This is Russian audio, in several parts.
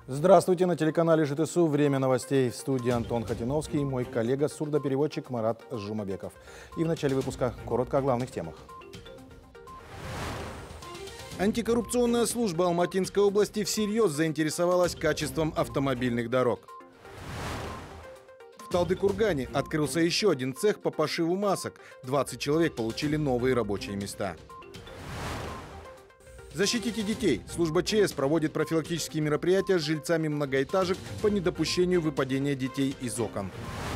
Здравствуйте, на телеканале ЖТСУ. Время новостей. В студии Антон Хатиновский и мой коллега сурдопереводчик Марат Жумабеков. И в начале выпуска коротко о главных темах. Антикоррупционная служба Алматинской области всерьез заинтересовалась качеством автомобильных дорог. В Талдыкургане открылся еще один цех по пошиву масок. 20 человек получили новые рабочие места. Защитите детей. Служба ЧС проводит профилактические мероприятия с жильцами многоэтажек по недопущению выпадения детей из окон.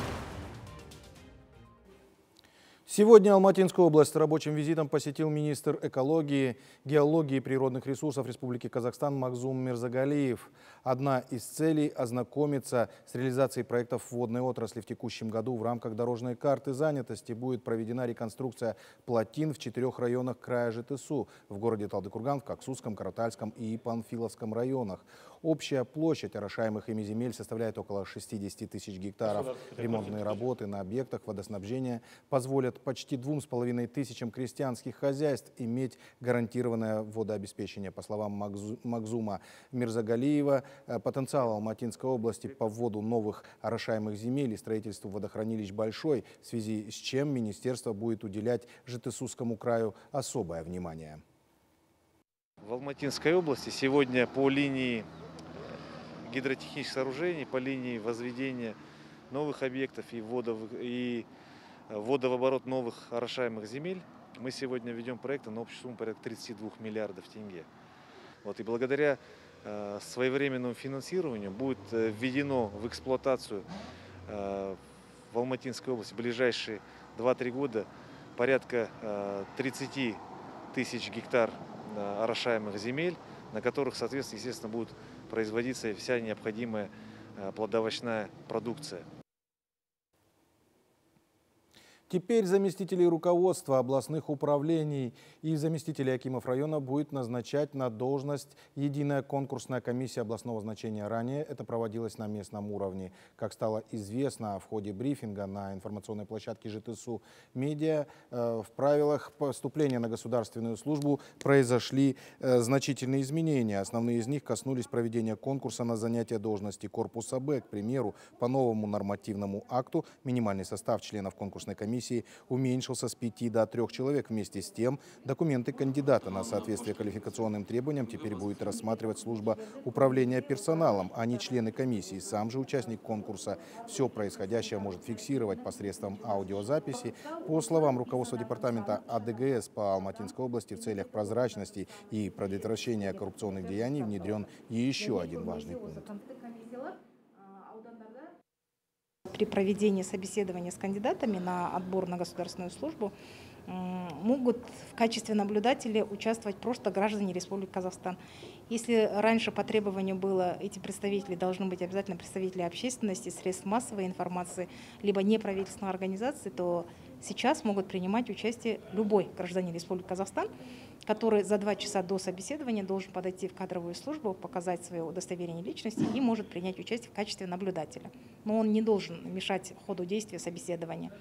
Сегодня Алматинскую область с рабочим визитом посетил министр экологии, геологии и природных ресурсов Республики Казахстан Магзум Мирзагалиев. Одна из целей – ознакомиться с реализацией проектов водной отрасли в текущем году. В рамках дорожной карты занятости будет проведена реконструкция плотин в 4 районах края ЖТСУ – в городе Талдыкурган, в Коксусском, Каратальском и Панфиловском районах. Общая площадь орошаемых ими земель составляет около 60 тысяч гектаров. Ремонтные работы на объектах водоснабжения позволят почти 2500 крестьянских хозяйств иметь гарантированное водообеспечение. По словам Магзума Мирзагалиева, потенциал Алматинской области по вводу новых орошаемых земель и строительству водохранилищ большой, в связи с чем министерство будет уделять ЖТСУскому краю особое внимание. В Алматинской области сегодня по линии гидротехнических сооружений, по линии возведения новых объектов и ввода в оборот новых орошаемых земель мы сегодня ведем проекты на общую сумму порядка 32 миллиардов тенге. И благодаря своевременному финансированию будет введено в эксплуатацию в Алматинской области в ближайшие 2-3 года порядка 30 тысяч гектар орошаемых земель, на которых, соответственно, естественно, будет производиться вся необходимая плодоовощная продукция. Теперь заместителей руководства областных управлений и заместителей акимов района будет назначать на должность единая конкурсная комиссия областного значения. Ранее это проводилось на местном уровне. Как стало известно в ходе брифинга на информационной площадке ЖТСУ Медиа, в правилах поступления на государственную службу произошли значительные изменения. Основные из них коснулись проведения конкурса на занятие должности корпуса Б. К примеру, по новому нормативному акту минимальный состав членов конкурсной комиссии уменьшился с 5 до 3 человек. Вместе с тем, документы кандидата на соответствие квалификационным требованиям теперь будет рассматривать служба управления персоналом, а не члены комиссии. Сам же участник конкурса все происходящее может фиксировать посредством аудиозаписи. По словам руководства департамента АДГС по Алматинской области, в целях прозрачности и предотвращения коррупционных деяний внедрен еще один важный пункт. При проведении собеседования с кандидатами на отбор на государственную службу могут в качестве наблюдателей участвовать просто граждане Республики Казахстан. Если раньше по требованию было, эти представители должны быть обязательно представители общественности, средств массовой информации, либо неправительственной организации, то сейчас могут принимать участие любой гражданин Республики Казахстан, который за 2 часа до собеседования должен подойти в кадровую службу, показать свое удостоверение личности и может принять участие в качестве наблюдателя. Но он не должен мешать ходу действия собеседования.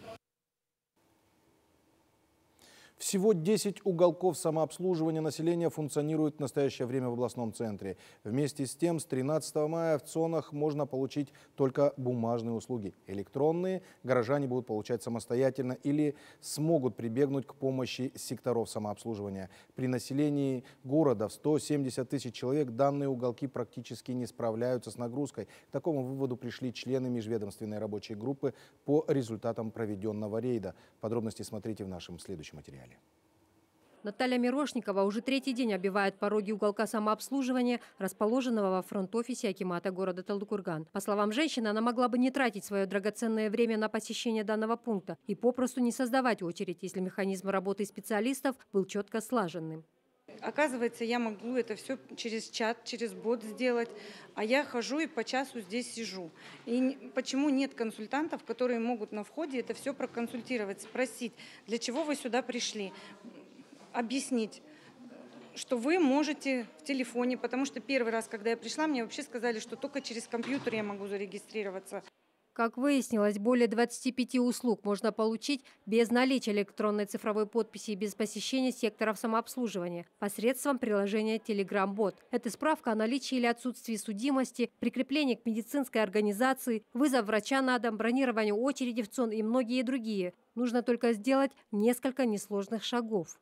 Всего 10 уголков самообслуживания населения функционируют в настоящее время в областном центре. Вместе с тем, с 13 мая в ЦОНах можно получить только бумажные услуги. Электронные горожане будут получать самостоятельно или смогут прибегнуть к помощи секторов самообслуживания. При населении города в 170 тысяч человек данные уголки практически не справляются с нагрузкой. К такому выводу пришли члены межведомственной рабочей группы по результатам проведенного рейда. Подробности смотрите в нашем следующем материале. Наталья Мирошникова уже 3-й день оббивает пороги уголка самообслуживания, расположенного во фронт-офисе акимата города Талдыкурган. По словам женщины, она могла бы не тратить свое драгоценное время на посещение данного пункта и попросту не создавать очередь, если механизм работы специалистов был четко слаженным. Оказывается, я могу это все через чат, через бот сделать, а я хожу и по часу здесь сижу. И почему нет консультантов, которые могут на входе это все проконсультировать, спросить, для чего вы сюда пришли, объяснить, что вы можете в телефоне, потому что первый раз, когда я пришла, мне вообще сказали, что только через компьютер я могу зарегистрироваться. Как выяснилось, более 25 услуг можно получить без наличия электронной цифровой подписи и без посещения секторов самообслуживания посредством приложения Telegram-бот. Это справка о наличии или отсутствии судимости, прикрепление к медицинской организации, вызов врача на дом, бронирование очереди в ЦОН и многие другие. Нужно только сделать несколько несложных шагов.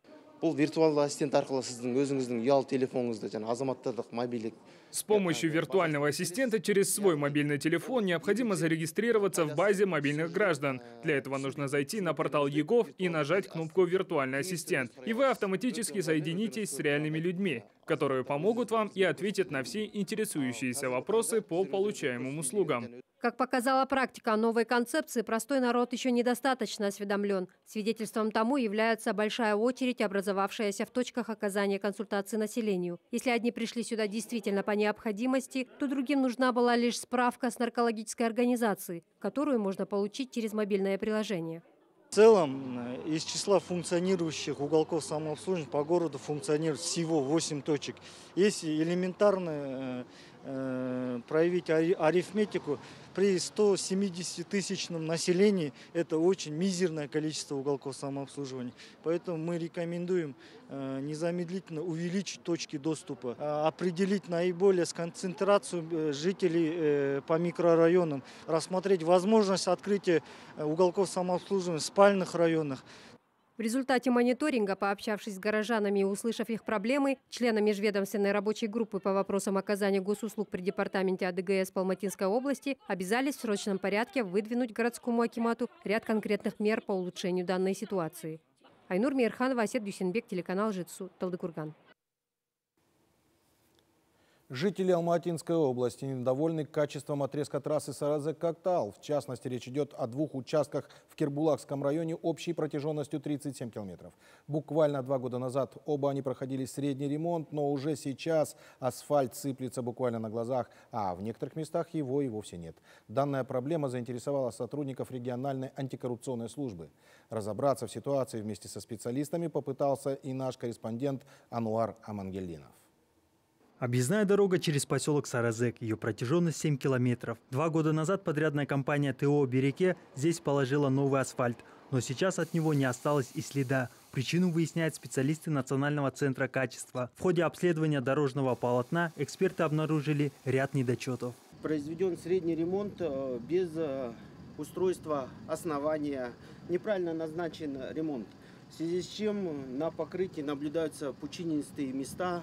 С помощью виртуального ассистента через свой мобильный телефон необходимо зарегистрироваться в базе мобильных граждан. Для этого нужно зайти на портал ЕГОВ и нажать кнопку «Виртуальный ассистент». И вы автоматически соединитесь с реальными людьми, которые помогут вам и ответят на все интересующиеся вопросы по получаемым услугам. Как показала практика, о новой концепции простой народ еще недостаточно осведомлен. Свидетельством тому является большая очередь, образовавшаяся в точках оказания консультации населению. Если одни пришли сюда действительно по необходимости, то другим нужна была лишь справка с наркологической организацией, которую можно получить через мобильное приложение. В целом, из числа функционирующих уголков самообслуживания по городу функционирует всего 8 точек. Если элементарно проявить арифметику, при 170-тысячном населении это очень мизерное количество уголков самообслуживания. Поэтому мы рекомендуем незамедлительно увеличить точки доступа, определить наиболее концентрацию жителей по микрорайонам, рассмотреть возможность открытия уголков самообслуживания в спальных районах. В результате мониторинга, пообщавшись с горожанами и услышав их проблемы, члены межведомственной рабочей группы по вопросам оказания госуслуг при департаменте АДГС по Алматинской области обязались в срочном порядке выдвинуть городскому акимату ряд конкретных мер по улучшению данной ситуации. Айнур Мейерханова, Асет Дюсенбек, телеканал Жетысу, Талдыкурган. Жители Алматинской области недовольны качеством отрезка трассы Саразек-Коктал. В частности, речь идет о 2 участках в Кербулакском районе общей протяженностью 37 километров. Буквально 2 года назад оба они проходили средний ремонт, но уже сейчас асфальт сыплется буквально на глазах, а в некоторых местах его и вовсе нет. Данная проблема заинтересовала сотрудников региональной антикоррупционной службы. Разобраться в ситуации вместе со специалистами попытался и наш корреспондент Ануар Амангельдинов. Объездная дорога через поселок Саразек. Ее протяженность 7 километров. 2 года назад подрядная компания ТО «Береке» здесь положила новый асфальт. Но сейчас от него не осталось и следа. Причину выясняют специалисты Национального центра качества. В ходе обследования дорожного полотна эксперты обнаружили ряд недочетов. Произведен средний ремонт без устройства основания. Неправильно назначен ремонт. В связи с чем на покрытии наблюдаются пучинистые места,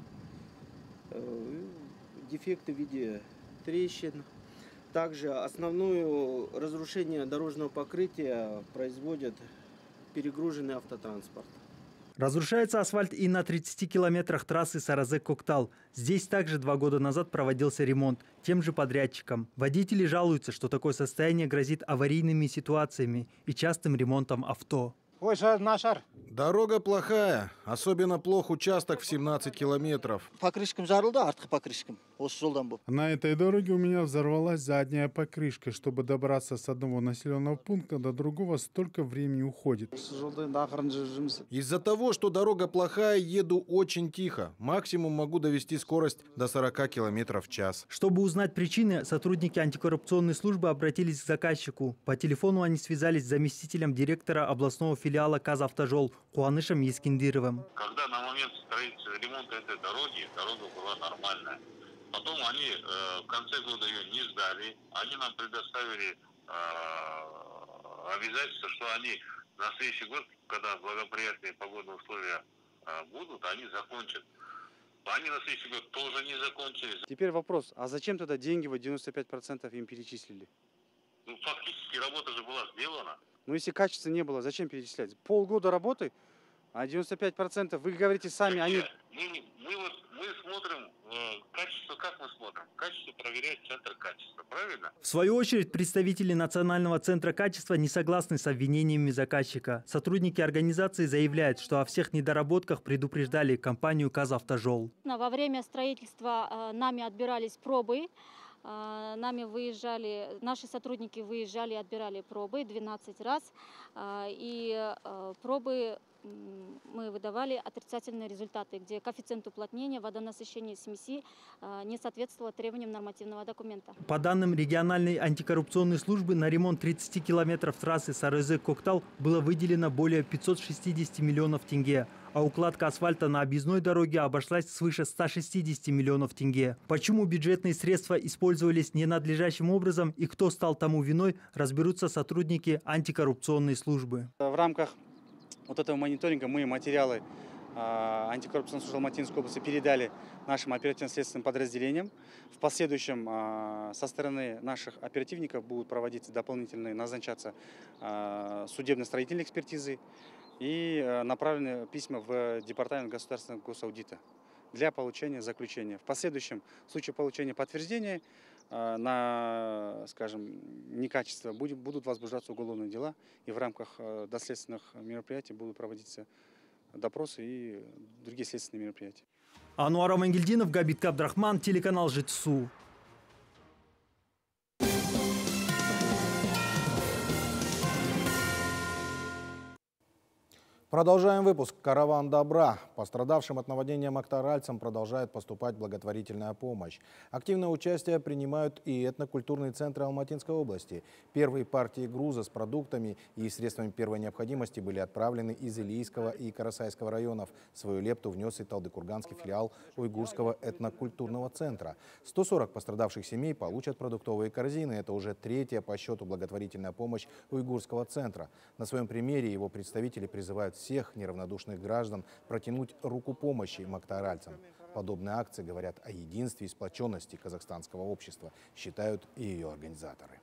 дефекты в виде трещин. Также основное разрушение дорожного покрытия производит перегруженный автотранспорт. Разрушается асфальт и на 30 километрах трассы Саразек-Коктал. Здесь также 2 года назад проводился ремонт тем же подрядчиком. Водители жалуются, что такое состояние грозит аварийными ситуациями и частым ремонтом авто. Дорога плохая, особенно плох участок в 17 километров. На этой дороге у меня взорвалась задняя покрышка. Чтобы добраться с одного населенного пункта до другого, столько времени уходит. Из-за того, что дорога плохая, еду очень тихо. Максимум могу довести скорость до 40 километров в час. Чтобы узнать причины, сотрудники антикоррупционной службы обратились к заказчику. По телефону они связались с заместителем директора областного филиала «Казавтожол» Куанышем Ескендировым. Когда на момент строительства ремонта этой дороги, дорога была нормальная. Потом они в конце года ее не сдали. Они нам предоставили обязательство, что они на следующий год, когда благоприятные погодные условия будут, они закончат. Они на следующий год тоже не закончили. Теперь вопрос, а зачем тогда деньги вы 95% им перечислили? Ну, фактически работа же была сделана. Ну, если качества не было, зачем перечислять? Полгода работы, а 95%, вы говорите сами, они... Мы смотрим качество, как мы смотрим? Качество проверяет Центр качества, правильно? В свою очередь, представители Национального центра качества не согласны с обвинениями заказчика. Сотрудники организации заявляют, что о всех недоработках предупреждали компанию «Казавтожол». Во время строительства нами отбирались пробы. Наши сотрудники выезжали и отбирали пробы 12 раз. И пробы мы выдавали отрицательные результаты, где коэффициент уплотнения, водонасыщение смеси не соответствовало требованиям нормативного документа. По данным региональной антикоррупционной службы, на ремонт 30 километров трассы Сарызек-Коктал было выделено более 560 миллионов тенге, а укладка асфальта на объездной дороге обошлась свыше 160 миллионов тенге. Почему бюджетные средства использовались ненадлежащим образом и кто стал тому виной, разберутся сотрудники антикоррупционной службы. В рамках вот этого мониторинга мы материалы антикоррупционной службы Алматинской области передали нашим оперативно-следственным подразделениям. В последующем со стороны наших оперативников будут проводиться дополнительные, назначаться судебно-строительные экспертизы и направлены письма в Департамент государственного госаудита для получения заключения. В последующем, в случае получения подтверждения на, скажем, некачество, будут возбуждаться уголовные дела, и в рамках доследственных мероприятий будут проводиться допросы и другие следственные мероприятия. Ануар Амангельдинов, Габит Кабдрахман, телеканал ЖИТСУ. Продолжаем выпуск. Караван добра. Пострадавшим от наводнения мактаральцам продолжает поступать благотворительная помощь. Активное участие принимают и этнокультурные центры Алматинской области. Первые партии груза с продуктами и средствами первой необходимости были отправлены из Илийского и Карасайского районов. Свою лепту внес и Талдыкурганский филиал Уйгурского этнокультурного центра. 140 пострадавших семей получат продуктовые корзины. Это уже третья по счету благотворительная помощь Уйгурского центра. На своем примере его представители призывают всех неравнодушных граждан протянуть руку помощи мактаральцам. Подобные акции говорят о единстве и сплоченности казахстанского общества, считают и ее организаторы.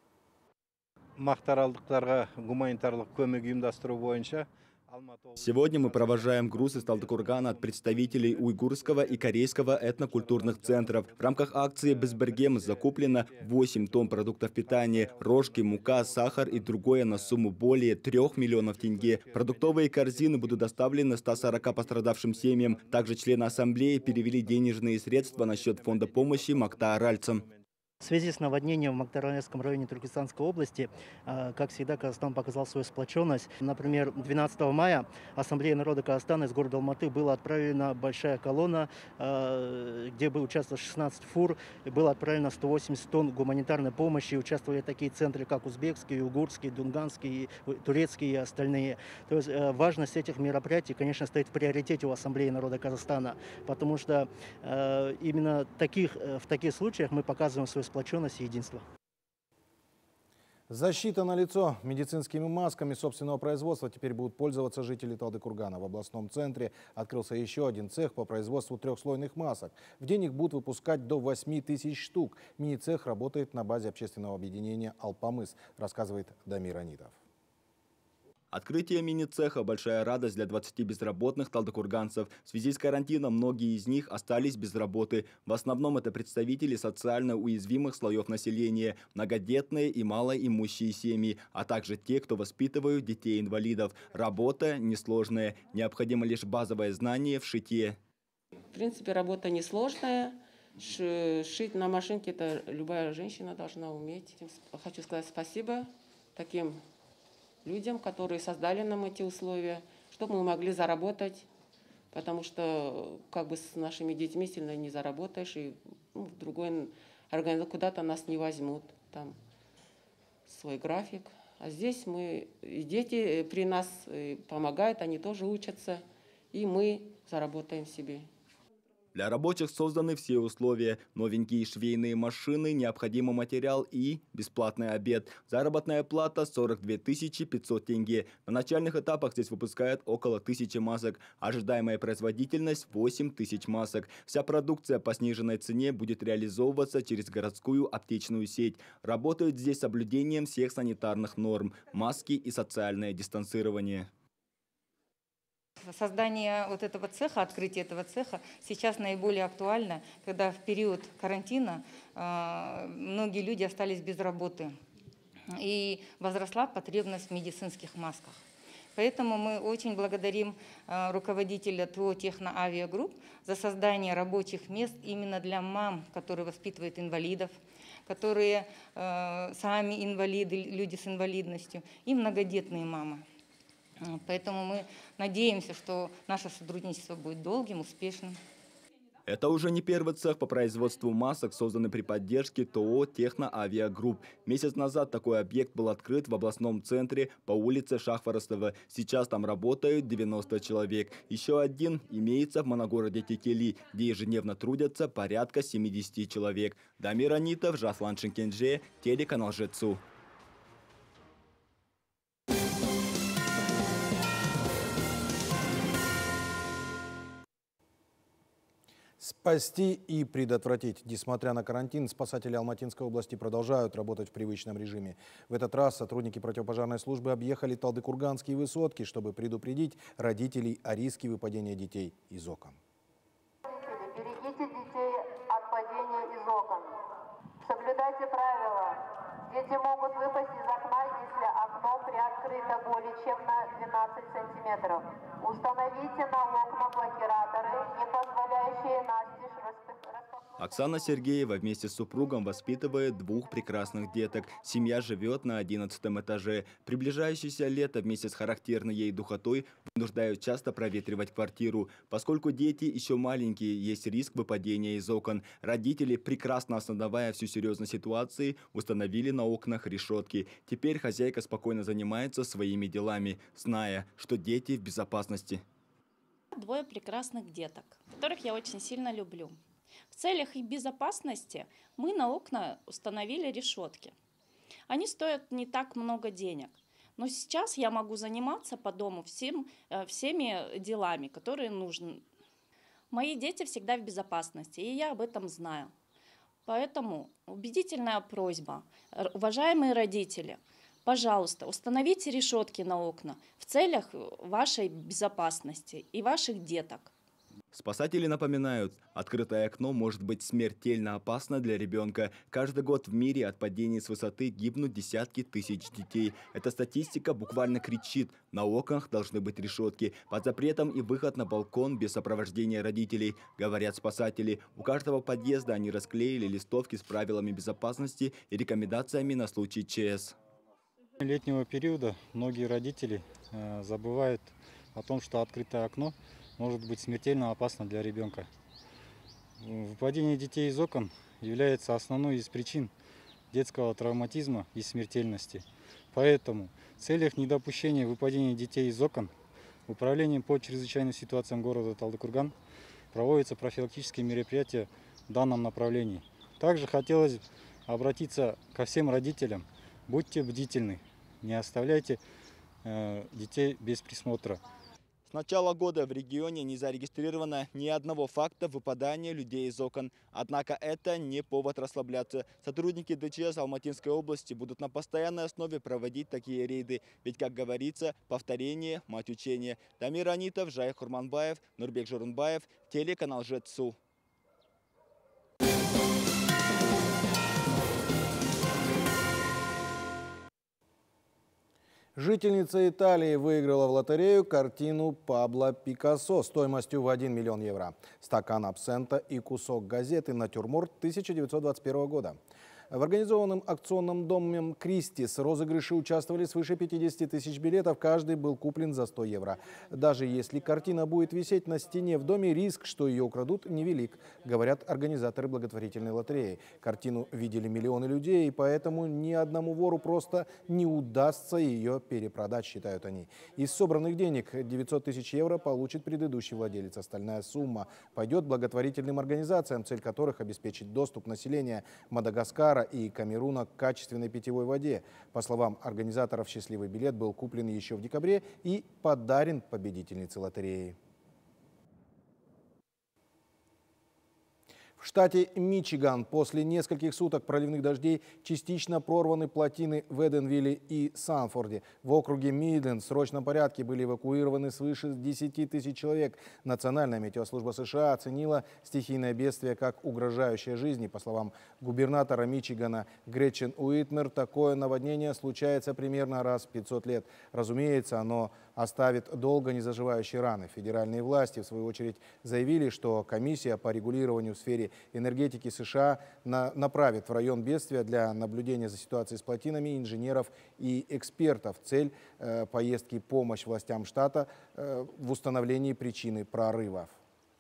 Сегодня мы провожаем груз из Талдыкургана от представителей уйгурского и корейского этнокультурных центров. В рамках акции «Безбергем» закуплено 8 тонн продуктов питания, рожки, мука, сахар и другое на сумму более 3 миллионов тенге. Продуктовые корзины будут доставлены 140 пострадавшим семьям. Также члены ассамблеи перевели денежные средства на счет фонда помощи мактааральцам. В связи с наводнением в Мактааральском районе Туркестанской области, как всегда, Казахстан показал свою сплоченность. Например, 12 мая Ассамблея народа Казахстана из города Алматы была отправлена большая колонна, где бы участвовало 16 фур, и было отправлено 180 тонн гуманитарной помощи. Участвовали такие центры, как узбекские, уйгурские, дунганские, турецкие и остальные. То есть важность этих мероприятий, конечно, стоит в приоритете у Ассамблеи народа Казахстана, потому что именно в таких случаях мы показываем свою сплоченность и единство. Защита налицо. Медицинскими масками собственного производства теперь будут пользоваться жители Талдыкургана. В областном центре открылся еще один цех по производству трехслойных масок. В день их будут выпускать до 8000 штук. Мини-цех работает на базе общественного объединения «Алпамыс», рассказывает Дамир Анитов. Открытие мини-цеха – большая радость для 20 безработных талдыкурганцев. В связи с карантином многие из них остались без работы. В основном это представители социально уязвимых слоев населения, многодетные и малоимущие семьи, а также те, кто воспитывают детей-инвалидов. Работа несложная, необходимо лишь базовое знание в шитье. В принципе, работа несложная. Шить на машинке – это любая женщина должна уметь. Хочу сказать спасибо таким людям, которые создали нам эти условия, чтобы мы могли заработать, потому что как бы с нашими детьми сильно не заработаешь, и в другой организацию куда-то нас не возьмут, там свой график. А здесь мы, и дети при нас помогают, они тоже учатся, и мы заработаем себе. Для рабочих созданы все условия. Новенькие швейные машины, необходимый материал и бесплатный обед. Заработная плата 42 500 тенге. На начальных этапах здесь выпускают около 1000 масок. Ожидаемая производительность 8000 масок. Вся продукция по сниженной цене будет реализовываться через городскую аптечную сеть. Работают здесь с соблюдением всех санитарных норм, маски и социальное дистанцирование. Создание вот этого цеха, открытие этого цеха сейчас наиболее актуально, когда в период карантина многие люди остались без работы и возросла потребность в медицинских масках. Поэтому мы очень благодарим руководителя ТО «Техноавиагрупп» за создание рабочих мест именно для мам, которые воспитывают инвалидов, которые сами инвалиды, люди с инвалидностью, и многодетные мамы. Поэтому мы надеемся, что наше сотрудничество будет долгим, успешным. Это уже не первый цех по производству масок, созданный при поддержке ТО «Техноавиагрупп». Месяц назад такой объект был открыт в областном центре по улице Шахваростова. Сейчас там работают 90 человек. Еще один имеется в моногороде Текели, где ежедневно трудятся порядка 70 человек. Дамир Анитов, Жаслан Шенкенже, телеканал ЖЭЦУ. Спасти и предотвратить. Несмотря на карантин, спасатели Алматинской области продолжают работать в привычном режиме. В этот раз сотрудники противопожарной службы объехали талдыкурганские высотки, чтобы предупредить родителей о риске выпадения детей из окон. Берегите детей от падения из окон. Соблюдайте правила. Дети могут выпасть из окна, если окно приоткрыто более чем на 12 сантиметров. Установите на окна блокираторы, не позволяющие настежь распахнуть. Оксана Сергеева вместе с супругом воспитывает двух прекрасных деток. Семья живет на 11-м этаже. Приближающееся лето вместе с характерной ей духотой вынуждают часто проветривать квартиру. Поскольку дети еще маленькие, есть риск выпадения из окон. Родители, прекрасно осознавая всю серьезность ситуации, установили на окнах решетки. Теперь хозяйка спокойно занимается своими делами, зная, что дети в безопасности. Двое прекрасных деток, которых я очень сильно люблю. В целях их безопасности мы на окна установили решетки. Они стоят не так много денег, но сейчас я могу заниматься по дому всеми делами, которые нужны. Мои дети всегда в безопасности, и я об этом знаю. Поэтому убедительная просьба, уважаемые родители, пожалуйста, установите решетки на окна в целях вашей безопасности и ваших деток. Спасатели напоминают, открытое окно может быть смертельно опасно для ребенка. Каждый год в мире от падений с высоты гибнут десятки тысяч детей. Эта статистика буквально кричит: на окнах должны быть решетки. Под запретом и выход на балкон без сопровождения родителей, говорят спасатели. У каждого подъезда они расклеили листовки с правилами безопасности и рекомендациями на случай ЧС. Летнего периода многие родители забывают о том, что открытое окно может быть смертельно опасно для ребенка. Выпадение детей из окон является основной из причин детского травматизма и смертельности. Поэтому в целях недопущения выпадения детей из окон Управлением по чрезвычайным ситуациям города Талдыкурган проводятся профилактические мероприятия в данном направлении. Также хотелось обратиться ко всем родителям: будьте бдительны, не оставляйте детей без присмотра. С начала года в регионе не зарегистрировано ни одного факта выпадания людей из окон. Однако это не повод расслабляться. Сотрудники ДЧС Алматинской области будут на постоянной основе проводить такие рейды. Ведь, как говорится, повторение – мать учения. Дамир Анитов, Жай Хурманбаев, Нурбек Журунбаев, телеканал ЖЭЦУ. Жительница Италии выиграла в лотерею картину Пабло Пикассо стоимостью в 1 миллион евро. Стакан абсента и кусок газеты «Натюрморт» 1921 года. В организованном акционном доме «Кристис» розыгрыши участвовали свыше 50 тысяч билетов. Каждый был куплен за 100 евро. Даже если картина будет висеть на стене в доме, риск, что ее украдут, невелик, говорят организаторы благотворительной лотереи. Картину видели миллионы людей, и поэтому ни одному вору просто не удастся ее перепродать, считают они. Из собранных денег 900 тысяч евро получит предыдущий владелец. Остальная сумма пойдет благотворительным организациям, цель которых обеспечить доступ населения Мадагаскара и Камеруна к качественной питьевой воде. По словам организаторов, счастливый билет был куплен еще в декабре и подарен победительнице лотереи. В штате Мичиган после нескольких суток проливных дождей частично прорваны плотины в Эденвилле и Санфорде. В округе Мидленд в срочном порядке были эвакуированы свыше 10 тысяч человек. Национальная метеослужба США оценила стихийное бедствие как угрожающее жизни. По словам губернатора Мичигана Гретчен Уитмер, такое наводнение случается примерно раз в 500 лет. Разумеется, оно оставит долго незаживающие раны. Федеральные власти, в свою очередь, заявили, что комиссия по регулированию в сфере энергетики США направит в район бедствия для наблюдения за ситуацией с плотинами инженеров и экспертов. Цель поездки – помощь властям штата в установлении причины прорывов.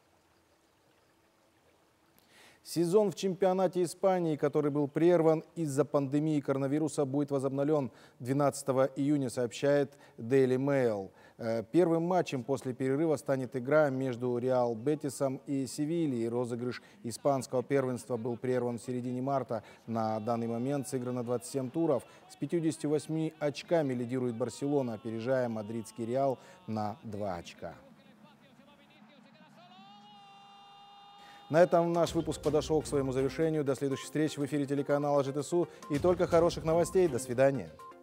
Сезон в чемпионате Испании, который был прерван из-за пандемии коронавируса, будет возобновлен 12 июня, сообщает Daily Mail. Первым матчем после перерыва станет игра между Реал Бетисом и Севильей. Розыгрыш испанского первенства был прерван в середине марта. На данный момент сыграно 27 туров. С 58 очками лидирует Барселона, опережая мадридский Реал на 2 очка. На этом наш выпуск подошел к своему завершению. До следующих встреч в эфире телеканала ЖТСУ. И только хороших новостей. До свидания.